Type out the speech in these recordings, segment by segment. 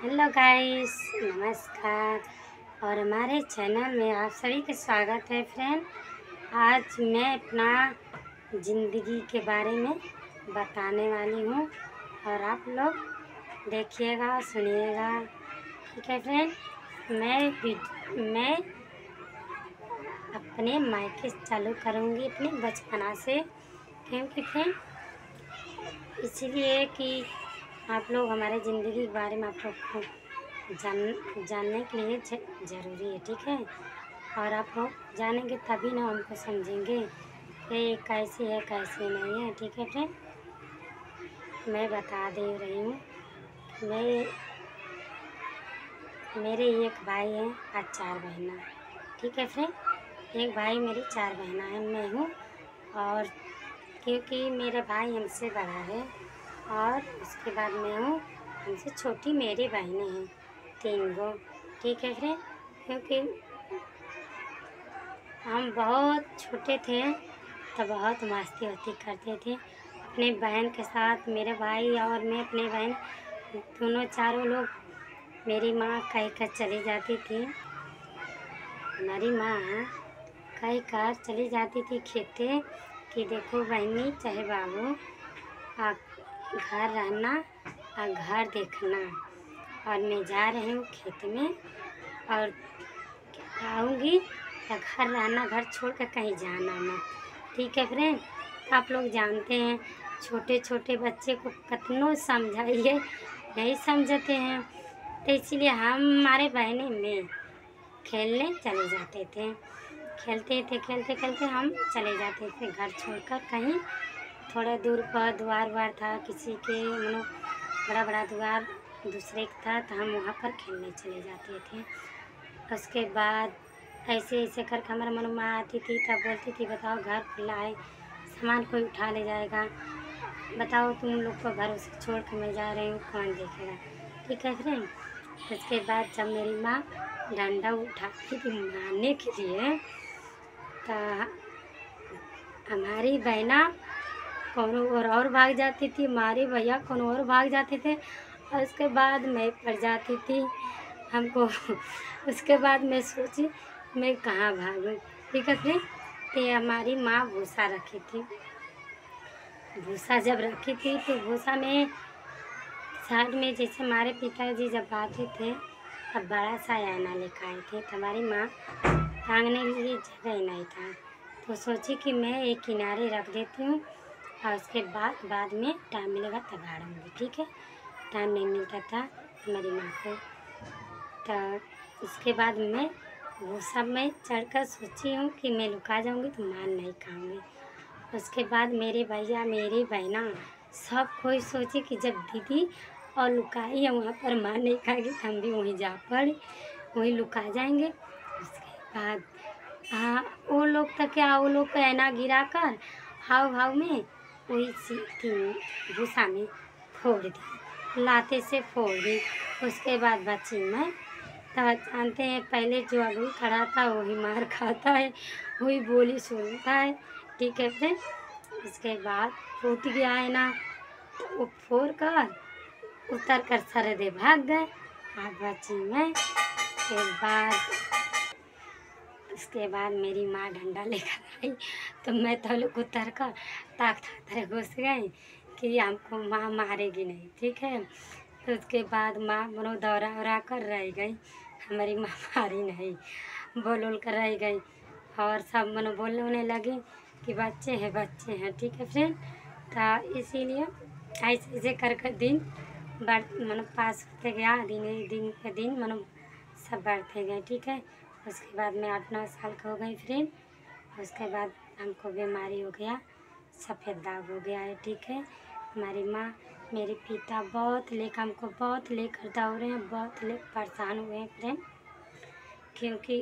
Hello guys, नमस्कार। और हमारे चैनल में आप सभी का स्वागत है फ्रेंड। आज मैं अपना ज़िंदगी के बारे में बताने वाली हूँ और आप लोग देखिएगा, सुनिएगा। ठीक है फ्रेंड। मैं अपने मायके चालू करूँगी अपने बचपना से, क्योंकि फ्रेंड इसलिए कि आप लोग हमारे ज़िंदगी के बारे में आप लोग को जानने के लिए ज़रूरी है। ठीक है। और आप लोग जानेंगे तभी ना हमको समझेंगे कि ये कैसी है कैसी नहीं है। ठीक है फ्रेंड। मैं बता दे रही हूँ। मेरे एक भाई हैं और 4 बहना। ठीक है फ्रेंड। एक भाई, मेरी 4 बहना है, मैं हूँ। और क्योंकि मेरा भाई हमसे बड़ा है और उसके बाद मैं हूँ, हमसे छोटी मेरी बहनें हैं 3 गो। ठीक है फ्रेंड। क्योंकि हम बहुत छोटे थे तो बहुत मस्ती वस्ती करते थे अपने बहन के साथ। मेरे भाई और मैं, अपने बहन दोनों चारों लोग। मेरी माँ कह कर चली जाती थी, हमारी माँ कह कर चली जाती थी खेते कि देखो बहनी चाहे बाबू, आप घर रहना और घर देखना, और मैं जा रही हूँ खेत में और आऊँगी तो घर रहना, घर छोड़ कर कहीं जाना मत। ठीक है फ्रेंड। आप लोग जानते हैं छोटे छोटे बच्चे को कितनों समझाइए नहीं समझते हैं, तो इसलिए हमारे बहनें में खेलने चले जाते थे। खेलते खेलते हम चले जाते थे घर छोड़कर कहीं। थोड़ा दूर पर द्वार था किसी के, मतलब बड़ा बड़ा द्वार दूसरे का था, तो हम वहाँ पर खेलने चले जाते थे। उसके बाद ऐसे ऐसे करके हमारा मन माँ आती थी तब बोलती थी, बताओ घर खुला है, सामान कोई उठा ले जाएगा, बताओ तुम लोग को भरोसे छोड़ के मैं जा रही हूँ, कौन देखेगा। ठीक है फ्रेंड। उसके बाद जब मेरी माँ डंडा उठाती थी मारने के लिए, तो हमारी बहना कौन और भाग जाती थी, हमारे भैया कौन और भाग जाते थे। और उसके बाद मैं पड़ जाती थी हमको। उसके बाद मैं सोची मैं कहाँ भागूं। ठीक है फ्रेंड। तो हमारी माँ भूसा रखी थी। भूसा जब रखी थी तो भूसा में साइड में, जैसे हमारे पिताजी जब आते थे तब बड़ा सा आयना लेकर आए थे, तो हमारी माँ टांगने के लिए जगह नहीं था, तो सोची कि मैं एक किनारे रख देती हूँ और उसके बाद में टाइम मिलेगा तब गाड़ूँगी। ठीक है। टाइम नहीं मिलता था मेरी माँ को, तो उसके बाद मैं वो सब में चढ़कर सोची हूँ कि मैं लुका जाऊँगी तो मार नहीं खाऊँगी। उसके बाद मेरे भैया, मेरी बहना, सब कोई सोचे कि जब दीदी और लुकाई है वहाँ पर मार नहीं खाएगी तो हम भी वहीं जा पड़े, वहीं लुका जाएंगे। उसके बाद वो लोग तो क्या, वो लोग पैना गिरा कर हाव में वही थी भूसा में फोड़ दी, लाते से फोड़ दी। उसके बाद बची मैं। तो जानते हैं पहले जो आदमी खड़ा था वही मार खाता है, वही बोली सुनता है। ठीक है फ्रेंड। उसके बाद फूट गया है ना, तो वो फोड़ कर उतर कर सरदे भाग गए। आज बची मैं। उसके बाद मेरी माँ डंडा लेकर आई तो मैं तो लोग उतर कर ताक घुस गई कि हमको माँ मारेगी नहीं। ठीक है। तो उसके बाद माँ मनो दौरा कर रह गई, हमारी माँ मारी नहीं, बोल कर रह गई। और सब मनो बोलने लगे कि बच्चे हैं। ठीक है फ्रेंड। तो इसीलिए ऐसे ऐसे कर दिन मनो पास होते गया, दिन पे दिन मनो सब बढ़ते गए। ठीक है। उसके बाद मैं 8-9 साल का हो गई फ्रेंड। उसके बाद हमको बीमारी हो गया, सफ़ेद दाग हो गया है। ठीक है। हमारी माँ, मेरे पिता हमको बहुत लेकर दौड़े हैं, बहुत ले परेशान हुए हैं फ्रेंड, क्योंकि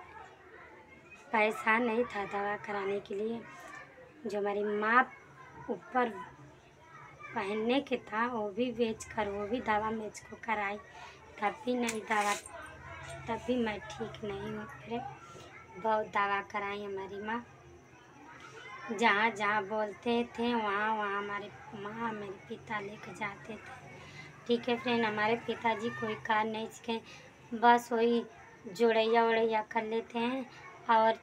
पैसा नहीं था दवा कराने के लिए। जो हमारी माँ ऊपर पहनने के था वो भी बेचकर, वो भी दवा मुझको कराई, तब भी मैं ठीक नहीं हूँ फ्रेंड। बहुत दवा कराई हमारी माँ, जहाँ बोलते थे वहाँ हमारे माँ मेरे पिता लेकर जाते थे। ठीक है फ्रेंड, हमारे पिताजी कोई कार नहीं सीखे, बस वही जोड़ैया वड़ैया कर लेते हैं और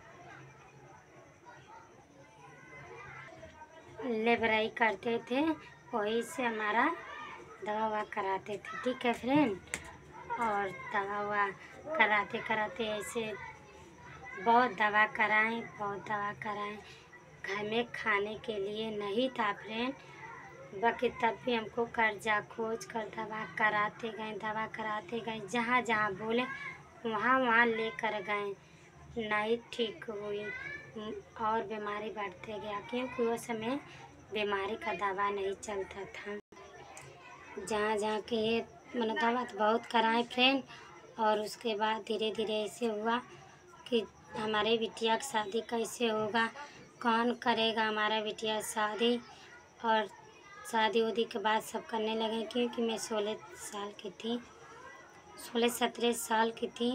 लेबराई करते थे, वही से हमारा दवा ववा कराते थे। ठीक है फ्रेंड, और दवा ववा कराते कराते ऐसे बहुत दवा कराएं, बहुत दवा कराएं। घर में खाने के लिए नहीं था फ्रेंड, बाकी तब भी हमको कर्जा खोज कर दवा कराते गए, जहाँ जहाँ बोले वहाँ वहाँ लेकर गए, नहीं ठीक हुई और बीमारी बढ़ते गया, क्योंकि उस समय बीमारी का दवा नहीं चलता था। जहाँ जहाँ के ये दवा तो बहुत कराए फ्रेंड, और उसके बाद धीरे धीरे ऐसे हुआ कि हमारे बिटिया की शादी कैसे होगा, कौन करेगा हमारा बिटिया शादी। और शादी उदी के बाद सब करने लगे, क्योंकि मैं 16 साल की थी, 16-17 साल की थी।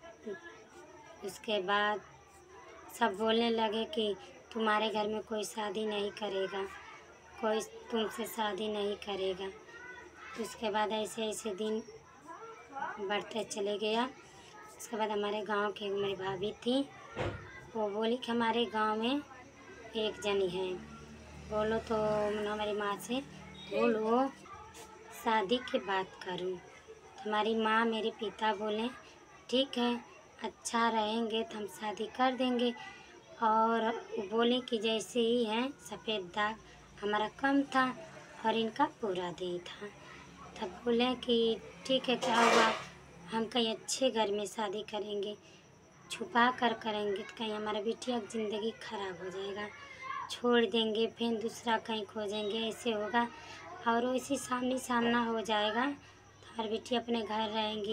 उसके बाद सब बोलने लगे कि तुम्हारे घर में कोई शादी नहीं करेगा, कोई तुमसे शादी नहीं करेगा। उसके बाद ऐसे ऐसे दिन बढ़ते चले गया। उसके बाद हमारे गांव की मेरी भाभी थी, वो बोली कि हमारे गांव में एक जनी है, बोलो तो हमारी माँ से बोलो शादी की बात करूं। तो हमारी माँ मेरे पिता बोले ठीक है, अच्छा रहेंगे तो हम शादी कर देंगे। और बोले कि जैसे ही हैं सफ़ेद दाग हमारा कम था और इनका पूरा दिन था। तब बोले कि ठीक है, क्या हुआ, हम कहीं अच्छे घर में शादी करेंगे, छुपा कर करेंगे तो कहीं हमारा बिटिया की ज़िंदगी खराब हो जाएगा, छोड़ देंगे फिर दूसरा कहीं खोजेंगे, ऐसे होगा और वैसे सामने सामना हो जाएगा तो हमारी बिटिया अपने घर रहेंगी,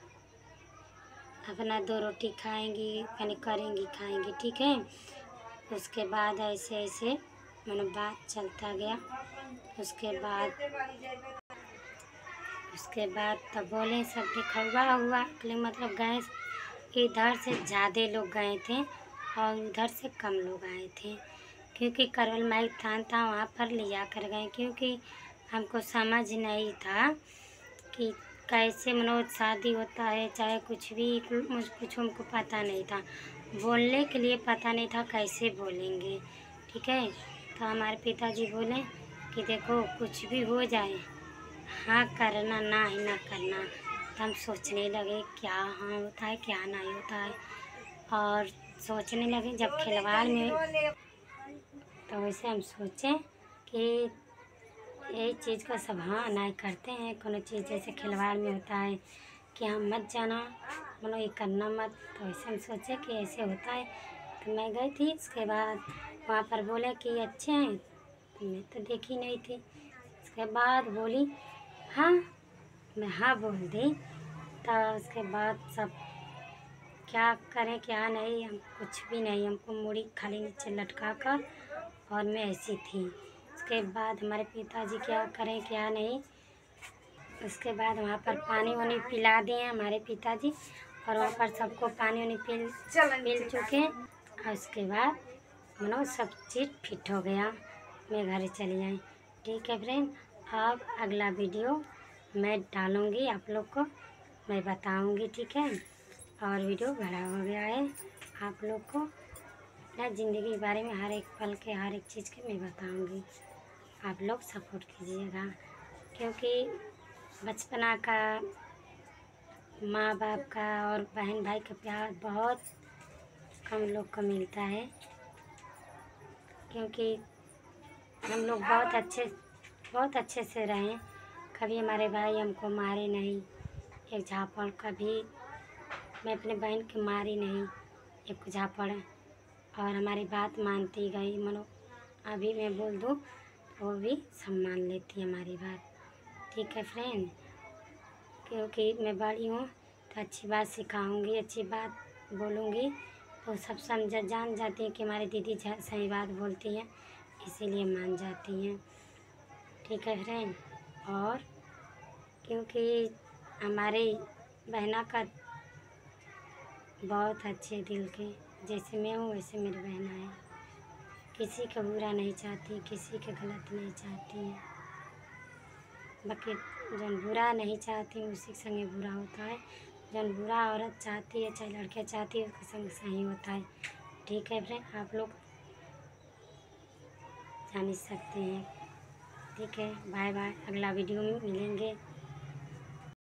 अपना 2 रोटी खाएंगी, यानी करेंगी खाएंगी। ठीक है, उसके बाद ऐसे ऐसे बात चलता गया। उसके बाद तब बोले सब दिखवा हुआ, गए इधर से ज़्यादा लोग गए थे और उधर से कम लोग आए थे, क्योंकि करवल माई थान था वहाँ पर लिया कर गए, क्योंकि हमको समझ नहीं था कि कैसे शादी होता है, चाहे कुछ भी, कुछ हमको पता नहीं था, बोलने के लिए पता नहीं था कैसे बोलेंगे। ठीक है, तो हमारे पिताजी बोले कि देखो कुछ भी हो जाए, हाँ करना, ना ही ना करना। तो हम सोचने लगे क्या हाँ होता है क्या नहीं होता है, और सोचने लगे जब खिलवाड़ में, तो वैसे हम सोचें कि यही चीज़ का सब हाँ नहीं करते हैं, कोनो चीज़ जैसे खिलवाड़ में होता है कि हम मत जाना, ये करना मत। तो ऐसे हम सोचे कि ऐसे होता है, तो मैं गई थी। उसके बाद वहाँ पर बोले कि अच्छे हैं, तो मैं तो देखी नहीं थी। उसके बाद बोली हाँ, मैं हाँ बोल दी। तो उसके बाद सब क्या करें क्या नहीं, हम कुछ भी नहीं, हमको मूड़ी खाली नीचे लटका कर और मैं ऐसी थी। उसके बाद हमारे पिताजी क्या करें क्या नहीं, उसके बाद वहाँ पर पानी वानी पिला दिए हमारे पिताजी, और वहाँ पर सबको पानी वानी पिल चुके। और उसके बाद सब चीज़ फिट हो गया, मैं घर चली आई। ठीक है फ्रेंड, अब अगला वीडियो मैं डालूँगी, आप लोग को मैं बताऊँगी। ठीक है, और वीडियो बड़ा हो गया है, आप लोग को अपना ज़िंदगी के बारे में हर एक पल के हर एक चीज़ के मैं बताऊँगी, आप लोग सपोर्ट कीजिएगा, क्योंकि बचपना का माँ बाप का और बहन भाई का प्यार बहुत कम लोग को मिलता है, क्योंकि हम लोग बहुत अच्छे से रहें, कभी हमारे भाई हमको मारे नहीं एक झापड़, कभी मैं अपने बहन को मारी नहीं एक झापड़, और हमारी बात मानती गई। अभी मैं बोल दूँ तो वो भी सम्मान लेती है हमारी बात। ठीक है फ्रेंड, क्योंकि मैं बड़ी हूँ तो अच्छी बात सिखाऊंगी, अच्छी बात बोलूँगी, तो सब जान जाती हैं कि हमारी दीदी सही बात बोलती हैं, इसीलिए मान जाती हैं। ठीक है फ्रेंड, और क्योंकि हमारे बहना का बहुत अच्छे दिल के, जैसे मैं हूँ वैसे मेरी बहना है, किसी का बुरा नहीं चाहती, किसी का गलत नहीं चाहती है, बाकी जौन बुरा नहीं चाहती हूँ उसी के संगे बुरा होता है। जौन बुरा औरत चाहती है चाहे लड़के चाहती है उसके संग सही होता है। ठीक है फ्रेंड, आप लोग जान ही सकते हैं। ठीक है, बाय बाय, अगला वीडियो में मिलेंगे।